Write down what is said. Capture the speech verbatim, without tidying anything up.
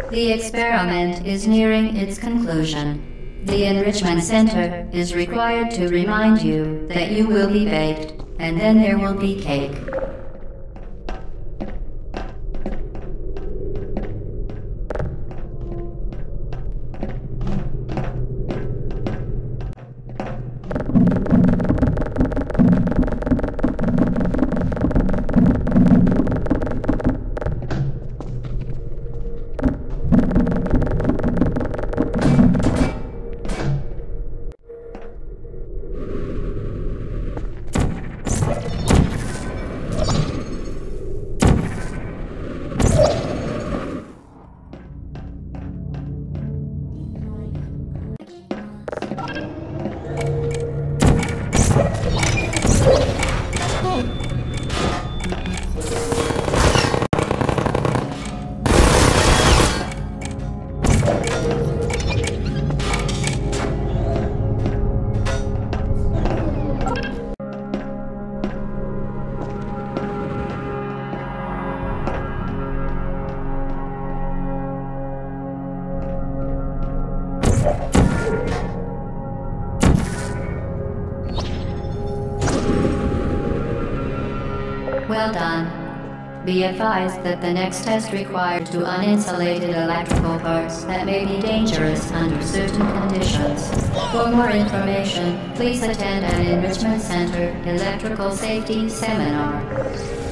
The experiment is nearing its conclusion. The Enrichment Center is required to remind you that you will be baked, and then there will be cake. Well done. Be advised that the next test required to uninsulated electrical parts that may be dangerous under certain conditions. For more information, please attend an Enrichment Center Electrical Safety Seminar.